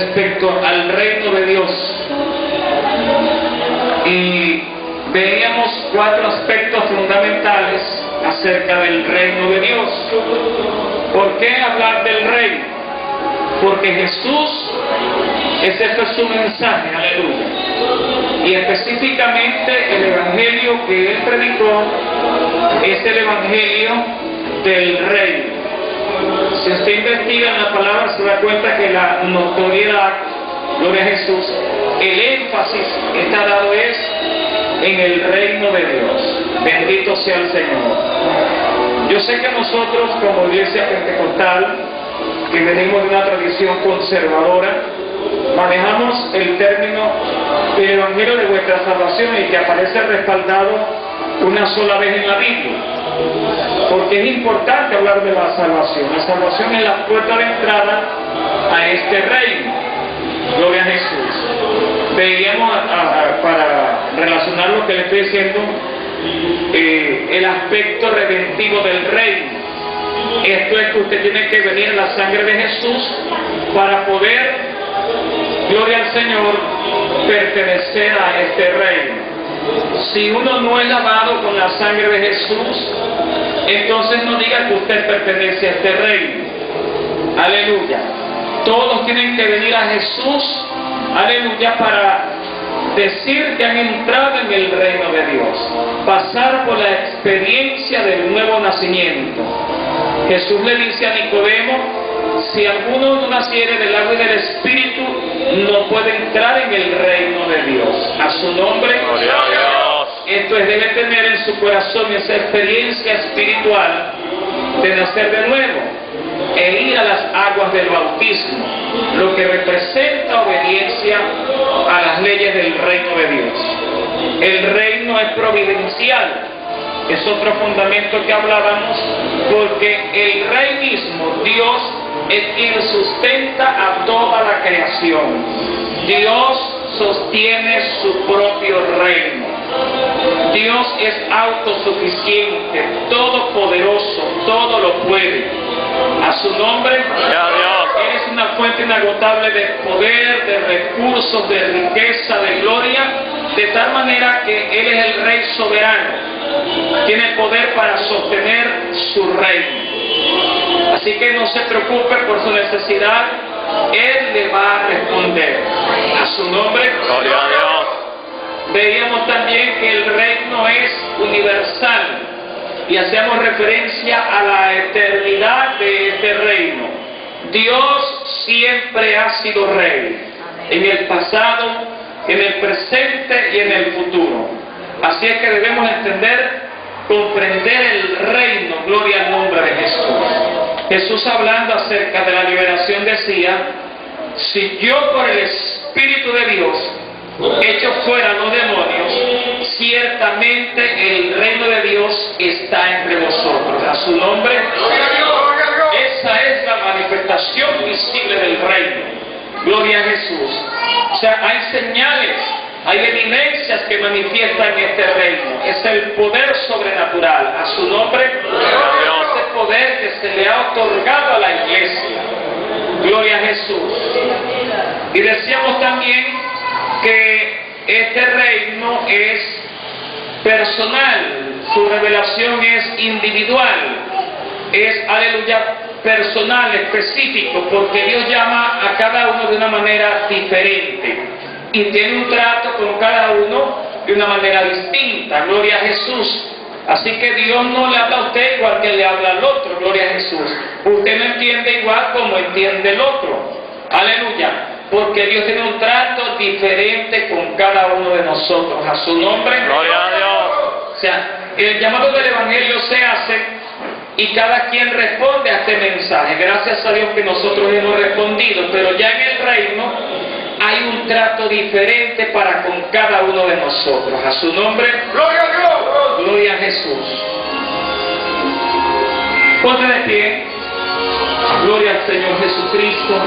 respecto al reino de Dios. Y veíamos 4 aspectos fundamentales acerca del reino de Dios. ¿Por qué hablar del reino? Porque Jesús, ese fue su mensaje, aleluya. Y específicamente el evangelio que él predicó es el evangelio del reino. Si usted investiga en la palabra se da cuenta que la notoriedad, gloria a Jesús, el énfasis está dado es en el reino de Dios. Bendito sea el Señor. Yo sé que nosotros como iglesia pentecostal, que venimos de una tradición conservadora, manejamos el término del evangelio de vuestra salvación y que aparece respaldado una sola vez en la Biblia. Porque es importante hablar de la salvación. La salvación es la puerta de entrada a este reino. Gloria a Jesús. Veíamos para relacionar lo que le estoy diciendo, el aspecto redentivo del reino. Esto es que usted tiene que venir en la sangre de Jesús para poder, gloria al Señor, pertenecer a este reino. Si uno no es lavado con la sangre de Jesús, entonces no diga que usted pertenece a este reino. Aleluya. Todos tienen que venir a Jesús, aleluya, para decir que han entrado en el reino de Dios, pasar por la experiencia del nuevo nacimiento. Jesús le dice a Nicodemo, si alguno no naciere del agua y del Espíritu, no puede entrar en el reino de Dios. A su nombre, gloria a Dios. Esto es, debe tener en su corazón esa experiencia espiritual de nacer de nuevo e ir a las aguas del bautismo, lo que representa obediencia a las leyes del reino de Dios. El reino es providencial. Es otro fundamento que hablábamos, porque el Rey mismo, Dios, es quien sustenta a toda la creación. Dios sostiene su propio reino. Dios es autosuficiente, todopoderoso, todo lo puede. A su nombre, Él es una fuente inagotable de poder, de recursos, de riqueza, de gloria, de tal manera que Él es el Rey soberano. Tiene poder para sostener su reino. Así que no se preocupe por su necesidad, Él le va a responder. A su nombre, gloria a Dios. Veíamos también que el reino es universal y hacemos referencia a la eternidad de este reino. Dios siempre ha sido rey, en el pasado, en el presente y en el futuro. Así es que debemos entender, comprender el reino, gloria al nombre de Jesús. Jesús, hablando acerca de la liberación, decía, si yo por el Espíritu de Dios echo fuera los demonios, ciertamente el reino de Dios está entre vosotros. A su nombre, esa es la manifestación visible del reino. Gloria a Jesús. O sea, hay señales, hay evidencias que manifiestan este reino. Es el poder sobrenatural. A su nombre, ese poder que se le ha otorgado a la iglesia. Gloria a Jesús. Y decíamos también que este reino es personal, su revelación es individual, es, aleluya, personal, específico, porque Dios llama a cada uno de una manera diferente y tiene un trato con cada uno de una manera distinta. Gloria a Jesús. Así que Dios no le habla a usted igual que le habla al otro. Gloria a Jesús. Usted no entiende igual como entiende el otro. Aleluya. Porque Dios tiene un trato diferente con cada uno de nosotros. A su nombre, gloria a Dios. O sea, el llamado del Evangelio se hace y cada quien responde a este mensaje. Gracias a Dios que nosotros hemos respondido, pero ya en el reino hay un trato diferente para con cada uno de nosotros. A su nombre, gloria a Dios. Gloria a Jesús. Ponte de pie. Gloria al Señor Jesucristo.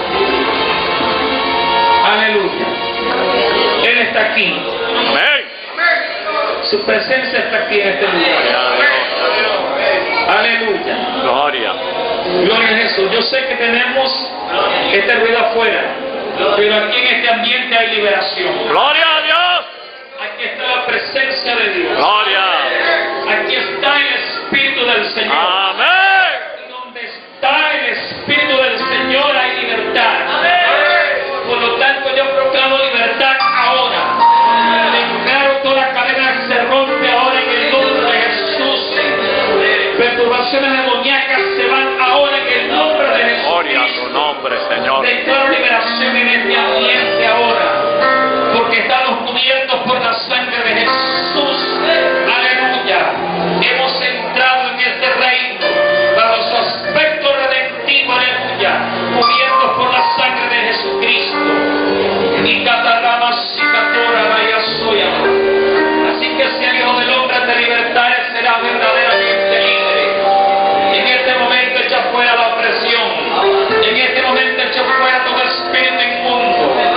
Aleluya. Él está aquí. Amén. Su presencia está aquí en este lugar. Aleluya. Gloria. Gloria a Jesús. Yo sé que tenemos este ruido afuera. Pero aquí en este ambiente hay liberación. Gloria a Dios. Aquí está la presencia de Dios. Gloria. Aquí está el Espíritu del Señor. Amén. Y donde está el Espíritu del Señor hay libertad. Por lo tanto yo proclamo libertad ahora. Declaro toda cadena que se rompe ahora en el nombre de Jesús. Perturbaciones demoníacas se van ahora en el nombre de Jesús. Gloria a tu nombre, Señor. Declaro liberación en este ambiente ahora. Porque estamos cubiertos por la sangre de Jesús. Aleluya. Hemos entrado en este reino bajo su aspecto redentivo. Aleluya. Cubiertos por la sangre de Jesucristo. Y cataramas y catora vaya soya. Así que si el Hijo del Hombre te libertare, será verdaderamente libre. En este momento echa fuera la opresión. En este momento echa fuera todo espíritu inmundo.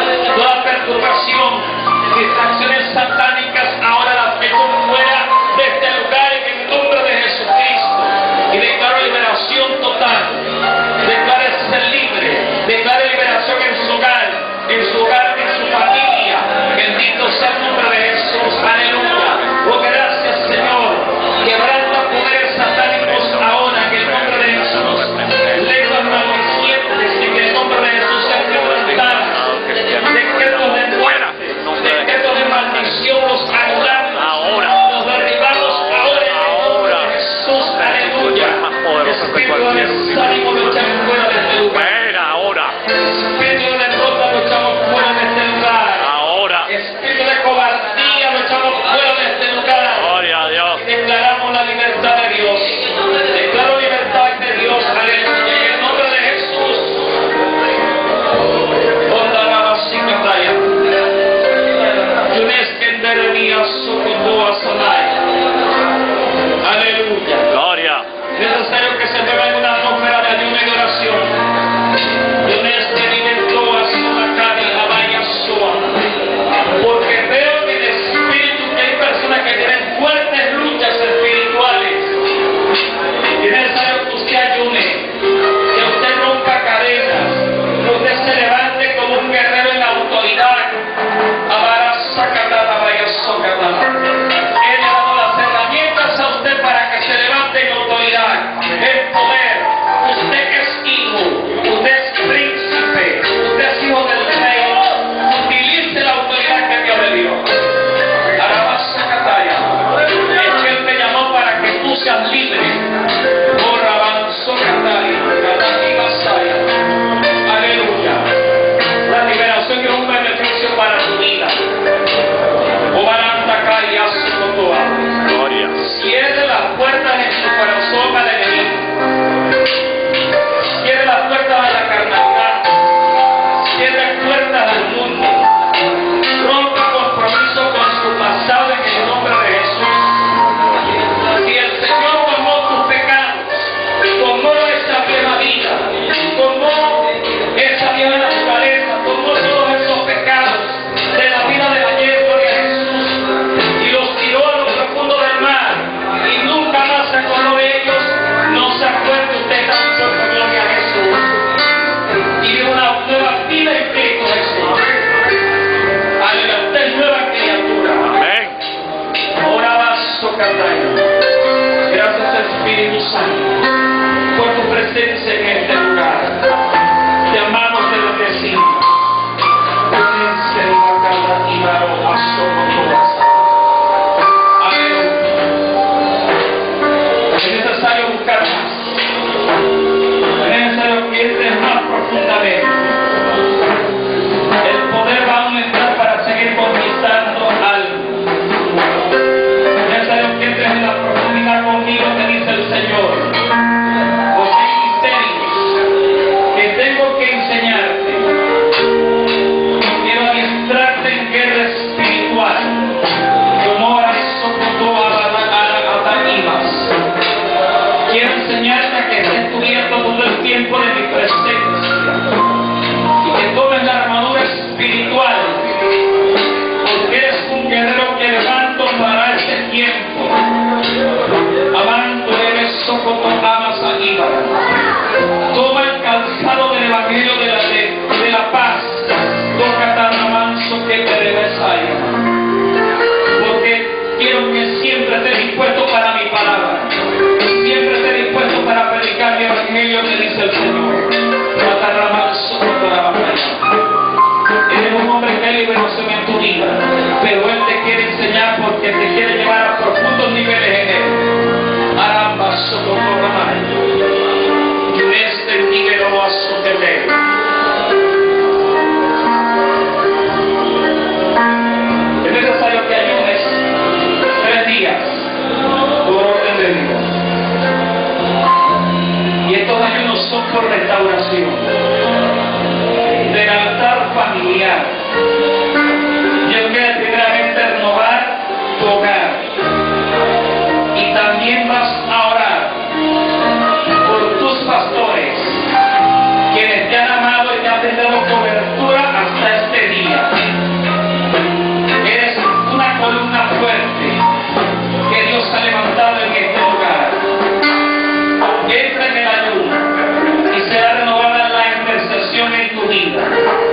Dios quiere primeramente renovar tu hogar. Y también vas a orar por tus pastores, quienes te han amado y te han dado cobertura hasta este día. Eres una columna fuerte que Dios ha levantado en este lugar. Entra en el ayuno y será renovada la intercesión en tu vida.